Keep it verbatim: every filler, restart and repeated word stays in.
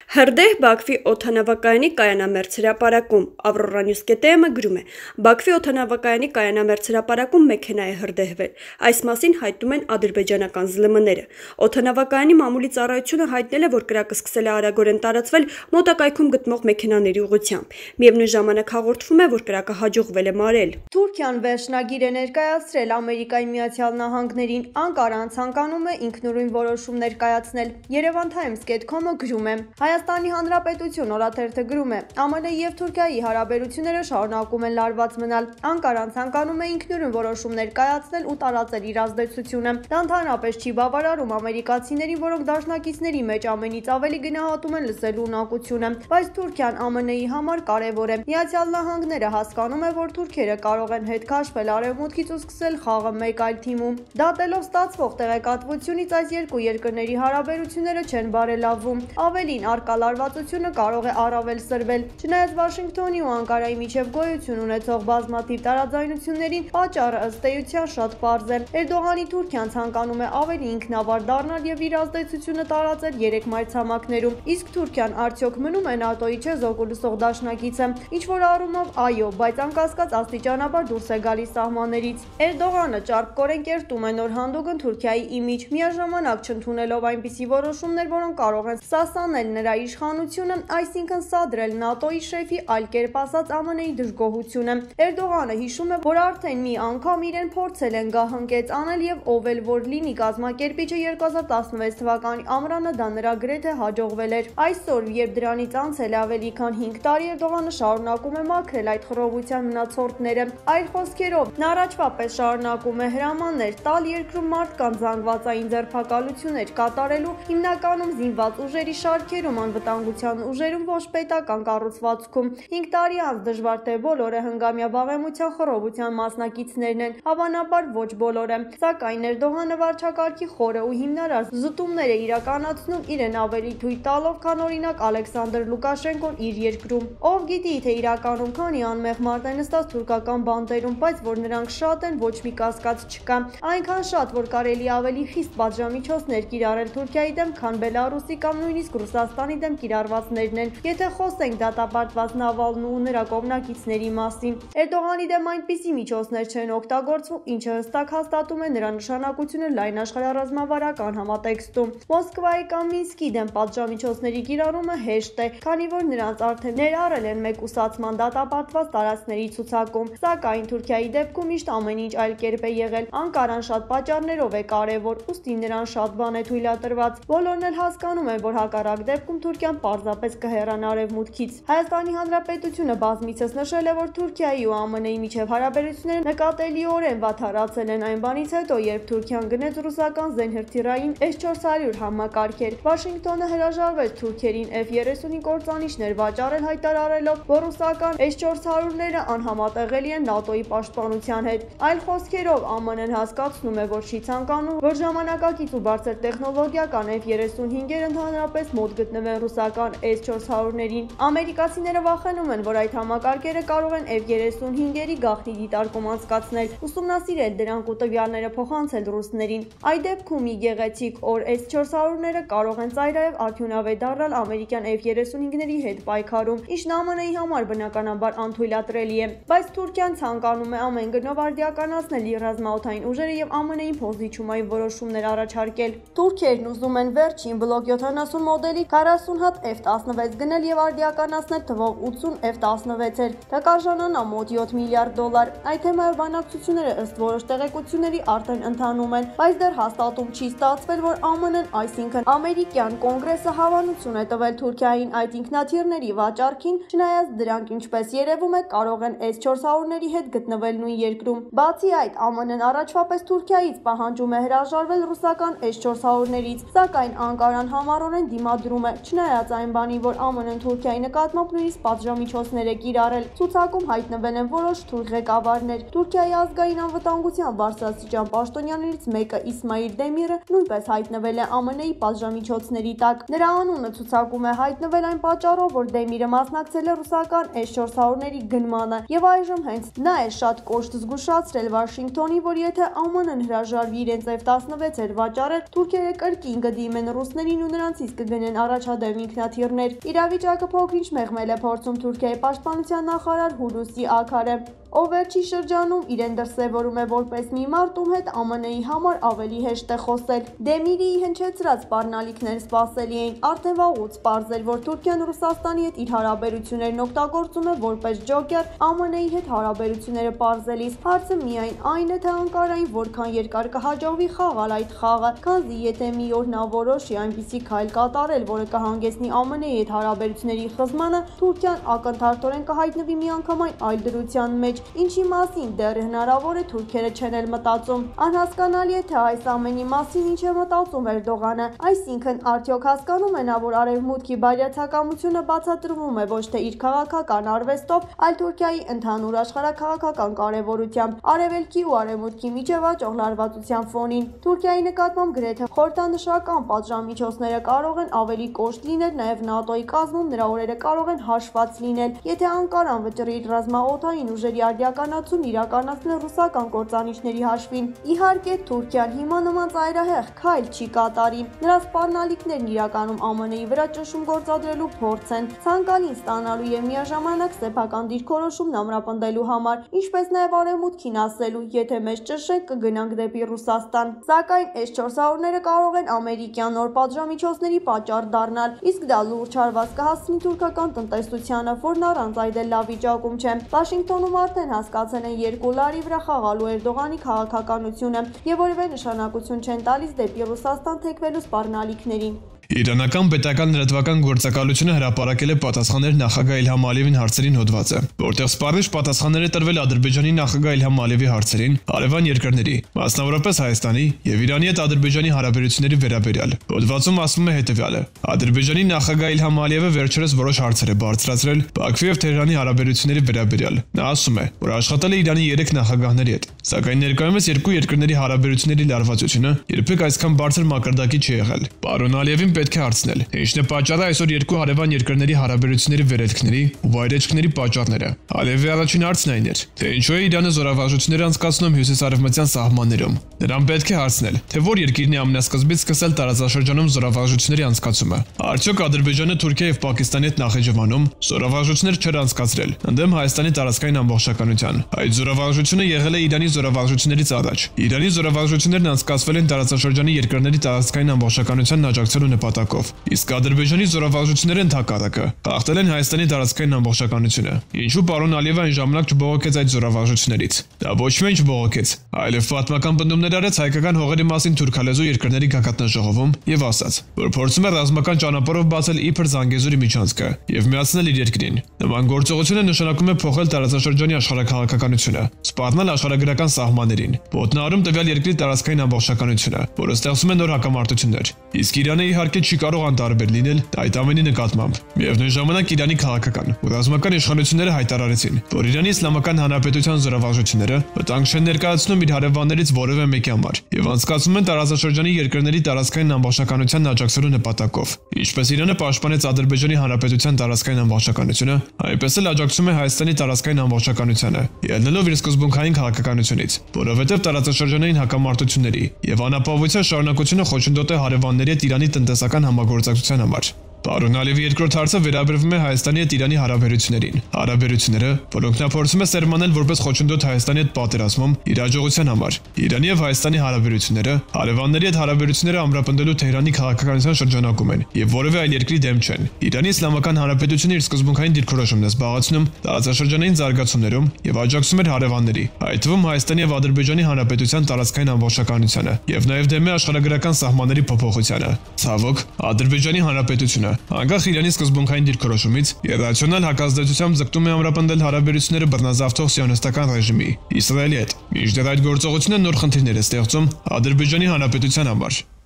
Հրդեհ Բաքվի օդանավակայանի կայանամերձ հրապարակում Ավրորա Նյուս կետը գրում է. Բաքվի օդանավակայանի կայանամերձ հրապարակում մեքենա է հրդեհվել։ Այս մասին հայտնում են ադրբեջանական ԶԼՄ-ները։ Օդանավակայանի մամուլի ծառայությունը հայտնել է, որ կրակը սկսել է արագորեն տարածվել մոտակայքում գտնվող մեքենաների ուղղությամբ։ Միևնույն ժամանակ հաղորդվում է, որ կրակը հաջողվել է մարել։ Թուրքիան վերջնագիր է ներկայացրել Ամերիկայի Միացյալ Նահանգներին, Անկարան ցանկանում է ինքնուրույն որոշումներ կայացնել։ Երևան Times dot com-ը գրում է. Հայաստանի Հանրապետություն օրաթերթը գրում է. ԱՄՆ-ի և Թուրքիայի հարաբերությունները շարունակում են լարված մնալ։ Անկարան ցանկանում է ինքնուրույն որոշումներ կայացնել ու տարածել իր ազդեցությունը։ Դա ընդհանրապես չի բավարարում ամերիկացիներին, որոնք դաշնակիցների մեջ ամենից ավելի գնահատում են լսելու ունակությունը, բայց Թուրքիան ԱՄՆ-ի համար կարևոր է։ Միացյալ Նահանգները հասկանում է, որ թուրքերը կարող են հետ քաշվել արևմուտքից ու սկսել խաղը մեկ այլ թիմում։ Դատելով ստացվող տեղեկատվությունից այս երկու երկրների հարաբերությունները չեն բարելավվում։ Ավելին, առկա լարվածությունը կարող է առավել սրվել։ Չնայած Վաշինգտոնի ու Անկարայի միջև գոյություն ունեցող բազմաթիվ տարաձայնություններին, պատճառը ըստ էության շատ պարզ է։ Էրդողանի Թուրքիան ցանկանում է ավելի ինքնավար դառնալ եւ իր ազդեցությունը տարածել երեք մայրցամաքներում։ Իսկ Թուրքիան արդյոք մնում է ՆԱՏՕ-ի չէ զոկ ու լսող դաշնակիցը։ Ինչ որ առումով այո, բայց անկասկած աստիճանաբար դուրս է գալիս սահմաններից։ Էրդողանը ճարպկորեն կերտում է նոր հանդուգն Թուրքիայի իմիջ, միաժամանակ չընդունելով այնպիսի որոշումներ, որոնք կարող են սասանել նրա իշխանությունը, այսինքն սադրել ՆԱՏՕ-ի շեֆի, այլ կերպ ասած ԱՄՆ-ի դժգոհությունը։ Էրդողանը հիշում է, որ արդեն մի անգամ իրեն փորձել են գահընկեց անել եւ ով էլ որ լինի կազմակերպիչը երկու հազար տասնվեց թվականի ամռանը դա նրա գրեթե հաջողվել էր։ Այսօր, երբ դրանից անցել է ավելի քան հինգ տարի, Էրդողանը շարունակում է մաքրել այդ խռովության մնացորդները։ Այլ խոսքերով, նա առաջվա պես շարունակում է հրամաններ տալ երկրում մարդկանց զանգվածային ձերբակալություններ կատարելու, հիմնականում զինված ուժերի շարքերում, անվտանգության ուժերում, ոչ պետական կառուցվածքում։ հինգ տարի անց դժվար թե բոլորը հնգամյա վաղեմության խռովության մասնակիցներն են, հավանաբար ոչ բոլորը, սակայն Էրդողանը վարչակարգի խորը ու հիմնարար զտումներ է իրականացնում իրեն ավելի թույլ տալով, քան օրինակ Ալեքսանդր Լուկաշենկոն իր երկրում։ Ով գիտի, թե իրականում քանի անմեղ մարդ է նստած թուրքական բանտերում, բայց որ նրանք շատ են, ոչ մի կասկած չկա։ Այնքան շատ, որ կարելի ավելի խիստ պատժամիջոցներ կիրառել Թուրքիայի դեմ, քան Բելարուսի կամ նույնիսկ Ռուսաստանի դեմ կիրառվածներն են, եթե խոսենք դատապարտված Նավալնու ու նրա կողմնակիցների մասին։ Էրդողանի դեմ այնպիսի միջոցներ չեն օգտագործվում, ինչը հստակ հաստատում է նրա նշանակությունը լայն աշխարհառազմավարական համատեքստում։ Մոսկվայի կամ Մինսկի դեմ պատժամիջոցների կիրառումը հեշտ է, քանի որ նրանց արդեն ներառել են մեկուսացման դատապարտված տարածքների ցուցակում, սակայն Թուրքիայի դեպքում միշտ ամեն ինչ այլ կերպ է եղել։ Անկարան շատ պատճառներով է կարևոր, ուստի նրան շատ բան է թույլատրված։ Բոլորն էլ հասկանում են, որ հակառակ դեպքում Թուրքիան պարզապես կհեռանա արևմուտքից։ Հայաստանի Հանրապետությունը բազմիցս նշել է, որ Թուրքիայի ու ԱՄՆ-ի միջև հարաբերությունները նկատելիորեն վատթարացել են այն բանից հետո, երբ Թուրքիան գնեց ռուսական զենհրթիռային էս չորս հարյուր համակարգեր։ Վաշինգտոնը հրաժարվեց թուրքերին F երեսունի կործանիչներ վաճառել, հայտարարելով, որ ռուսական էս չորս հարյուրները անհամատեղելի են ՆԱՏՕ-ի պաշտպանության հետ։ Այլ խոսքերով, ԱՄՆ-ն հասկացնում է, որ չի ցանկանում, որ ժամանակակից ու բարձր տեխնոլոգիական F երեսունհինգերը ընդհանրապես մոտ գտնվեն ռուսական էս չորս հարյուրներին։ Ամերիկացիները վախենում են, որ այդ համակարգերը կարող են F երեսունհինգերի գաղտնի դիտարկում անցկացնել, ուսումնասիրել դրանք ու տվյալները փոխանցել ռուսներին։ Այդ դեպքում մի գեղեցիկ օր էս չորս հարյուրները կարող են ծայրահեղ արդյունավետ դառնալ ամերիկյան F երեսունհինգների հետ պայքարում, ինչն ԱՄՆ-ի համար բնականաբար անթույլատրելի է։ Բայց Թուրքիան ցանկանում է ամեն գնով արդիականացնել իր ռազմաօդային ուժերը եւ ԱՄՆ-ին փոխզիջումային որոշումներ առաջարկել։ Թուրքերն ուզում են վերջին բլոկ յոթանասուն մոդելի քառասուն հատ F տասնվեց գնել եւ արդիականացնել թվով ութսուն F տասնվեցեր։ Դա կարժանանա մոտ յոթ միլիարդ դոլար։ Այդ թեմայով բանակցությունները ըստ որոշ տեղեկությունների արդեն ընթանում են, բայց դեռ հաստատում չի ստացվել, որ ԱՄՆ-ն, այսինքն ամերիկյան կոնգրեսը հավանություն է տվել Թուրքիային այդ ինքնաթիռների վաճառքին, չնայած դրանք, ինչպես երևում է, կարող են էս չորս հարյուրների հետ գտնվել նույն երկրում։ Բացի այդ, ԱՄՆ-ն առաջվա պես Թուրքիայից պահանջում է հրաժարվել ռուսական էս չորս հարյուրներից, սակայն Անկարան համառորեն դիմադրում է, չնայած այն բանին, որ ԱՄՆ-ն Թուրքիայի նկատմամբ նույնիսկ պատժամիջոցներ է կիրառել։ Ցուցակում հայտնվել են որոշ թուրք ղեկավարներ։ Թուրքիայի ազգային անվտանգության բարձրաստիճան պաշտոնյաներից մեկը Իսմայիլ Դեմիրը նույնպես հայտնվել է ԱՄՆ-ի պատժամիջոցների տակ։ Նրա անունը ցուցակում է հայտնվել այն պատճառով, որ Դեմիրը մասնակցել է ռուսական էս չորս հարյուրների գնմանը, եւ այժմ հենց նա է շատ կոշտ զգուշացրել Վաշինգտոնի, որ եթե ԱՄՆ-ն հրաժարվի իրենց F տասնվեցեր վաճառել, թուրքերը կրկին կդիմեն ռուսներին ու նրանցից կգնեն առաջադեմ շրջադեմ ինքնաթիռներ։ Իրավիճակը փոքրինչ մեղմել է փորձում Թուրքիայի պաշտպանության նախարար Հուլուսի Աքարը, ով վերջի շրջանում իրեն դրսևորում է որպես մի մարդ, ում հետ ԱՄՆ -ի համար ավելի հեշտ է խոսել։ Դեմիրիի հնչեցրած սպառնալիքները սպասելի էին, արդեն վաղուց պարզ էր, որ Թուրքիան Ռուսաստանի հետ իր հարաբերություններն օգտագործում է որպես ջոկեր ԱՄՆ -ի հետ հարաբերությունները պարզելիս։ Հարցը միայն այն է, թե Անկարային որքան երկար կհաջողվի խաղալ այդ խաղը, քանզի եթե մի օր նա որոշի այնպիսի քայլ կատարել, որը կհանգեցնի ԱՄՆ -ի հետ հարաբերությունների խզմանը, Թուրքիան ակնթարթորեն կհայտնվի միանգամայն այլ դրության մեջ, ինչի մասին դեռ հնարավոր է թուրքերը չեն էլ մտածում։ Անհասկանալի է, թե այս ամենի մասին ինչ է մտածում Էրդողանը, այսինքն արդյոք հասկանում է նա, որ Արևմուտքի բարյացակամությունը բացատրվում է ոչ թե իր քաղաքական արվեստով, այլ Թուրքիայի ընդհանուր աշխարհաքաղաքական կարևորությամբ, Արևելքի ու Արևմուտքի միջև աճող լարվածության ֆոնին։ Թուրքիայի նկատմամբ գրեթե խորհրդանշական պատժամիջոցները կարող են ավելի կոշտ լինել, նաև ՆԱՏՕ-ի կազմում նրա օրերը կարող են հաշված լինել, եթե Անկարան վճռի իր ռազմաօդային ուժերի արդիականացումն իրականացնել ռուսական կործանիչների հաշվին։ Իհարկե, Թուրքիան հիմա նման ծայրահեղ քայլ չի կատարի։ Նրա սպառնալիքներն իրականում ԱՄՆ-ի վրա ճնշում գործադրելու փորձ են, ցանկալին ստանալու եւ միաժամանակ սեփական դիրքորոշումն ամրապնդելու համար, ինչպես նաև Արևմուտքին ասելու, եթե մեզ ճնշեն, կգնանք դեպի Ռուսաստան։ Սակայն էս չորս հարյուրները կարող են ամերիկյան նոր պատժամիջոցների պատճառ դառնալ, իսկ դա լուրջ հարված կհասցնի թուրքական տնտեսությանը, որն առանց այդ էլ լավ վիճակում չէ։ Վաշինգտոնում արդեն հասկացել են երկու լարի վրա խաղալու Էրդողանի քաղաքականությունը եւ որևէ նշանակություն չեն տալիս դեպի Ռուսաստան թեքվելու սպառնալիքներին։ Իրանական պետական լրատվական գործակալությունը հրապարակել է պատասխաններ նախագահ Իլհամ Ալիևին հարցերին հոդվածը, որտեղ սպառիչ պատասխաններ է տրվել Ադրբեջանի նախագահ Իլհամ Ալիևի հարցերին հարևան երկրների, մասնավորապես Հայաստանի եւ Իրանի հետ Ադրբեջանի հարաբերությունների վերաբերյալ։ Հոդվածում ասվում է հետեւյալը. Ադրբեջանի նախագահ Իլհամ Ալիևը վերջերս որոշ հարցեր է բարձրացրել Բաքվի եւ Թեհրանի հարաբերությունների վերաբերյալ։ Նա ասում է, որ աշխատել է Իրանի երեք նախագահների հետ, սակայն ներկայումս երկու երկրների հարաբերությունների լարվածությունը երբեք այսքան բարձր մակարդակի չի եղել։ Պարոն Ալիևին պետք է հարցնել, թե ինչն է պատճառը այսօր երկու հարևան երկրների հարաբերությունների վերելքների ու վայրեջքների պատճառները։ Ալիևի առաջին հարցն այն էր, թե ինչու է Իրանը զորավարժություններ անցկացնում հյուսիսարևմտյան սահմաններում։ Նրան պետք է հարցնել, թե որ երկիրն է ամենասկզբից սկսել տարածաշրջանում զորավարժությունների անցկացումը։ Արդյոք Ադրբեջանը Թուրքիա եւ Պակիստանի հետ Նախիջևանում զորավարժություններ չէր անցկացրել ընդդեմ Հայաստանի տարածքային ամբողջականության։ Այդ զորավարժությունը եղել է Իրանի զորավարժություններից առաջ։ Իրանի զորավարժություններն անցկացվել են տարածաշրջանի երկրների տարածքային ամբողջականությանն աջակցելու նպատակով, իսկ Ադրբեջանի զորավարժությունները ընդհակառակը խախտել են Հայաստանի տարածքային ամբողջականությունը։ Ինչու պարոն Ալիևը այն ժամանակ չբողոքեց այդ զորավարժություններից։ Դա ոչ միայն չբողոքեց, այլև պատմական պնդումներ արեց հայկական հողերի մասին թուրքալեզու երկրների գագաթնաժողովում եւ ասաց, որ փորձում է ռազմական ճանապարհով բացել իբր Զանգեզուրի միջանցքը եւ միացնել իր երկրին։ Նման գործողությունը նշանակում է փոխել տարածաշրջանի աշխարհաքաղաքականությունը, սպառնել աշխարհագրական սահմաններին, ոտնահարում տվյալ երկրի տարածքային ամբողջականությունը, որը ստեղծում է նոր հակամարտություններ։ Իսկ Իրանը իհարկե չի կարող անտարբեր լինել այդ ամենի նկատմամբ։ Միևնույն ժամանակ Իրանի քաղաքական ու ռազմական իշխանությունները հայտարարեցին, որ Իրանի Իսլամական Հանրապետության զորավարժությունները վտանգ չեն ներկայացնում իր հարևաններից որևէ մեկի համար եւ անցկացնում են տարածաշրջանի երկրների տարածքային ամբողջականությանն աջակցելու նպատակով։ Ինչպես Իրանը պաշտպանեց Ադրբեջանի Հանրապետության տարածքային ամբողջականությունը, այնպես էլ աջակցում է Հայաստանի տարածքային ամբողջականությանը, ելնելով իր սկզբունքային քաղաքականությունից, որովհետև տարածաշրջանային հակամարտությունների եւ անապահովության շարունակությունը խոչընդոտ է հարևանների հետ Իրանի տնտեսական համագործակցության համար։ Պարոն Ալիևի երկրորդ հարցը վերաբերվում է Հայաստանի հետ Իրանի հարաբերություններին։ Հարաբերությունները, որոնք նա փորձում է սերմանել որպես խոչընդոտ Հայաստանի հետ պատերազմում իր աջողության համար։ Իրանի եւ Հայաստանի հարաբերությունները հարևանների հետ հարաբերությունները ամրապնդելու Թեհրանի քաղաքականության շրջանակում են եւ որևէ այլ երկրի դեմ չեն։ Իրանի Իսլամական Հանրապետությունը իր սկզբունքային դիրքորոշումն է զբաղեցնում տարածաշրջանային զարգացումներում եւ աջակցում իր հարևանների, այդ թվում Հայաստանի եւ Ադրբեջանի Հանրապետության տարածքային ամբողջականությանը եւ նաեւ դեմ է աշխարհագրական սահմանների փոփոխությանը։ Ցավոք, Ադրբեջանի Հանրապետությունը անկախ Իրանի սկզբունքային դիրքորոշումից իրացիոնալ հակազդեցությամբ ձգտում է ամրապնդել հարաբերությունները բռնազավթող սիոնիստական ռեժիմի Իսրայելի հետ։ Մինչդեռ այդ գործողությունը նոր խնդիրներ է ստեղծում Ադրբեջանի Հանրապետության համար։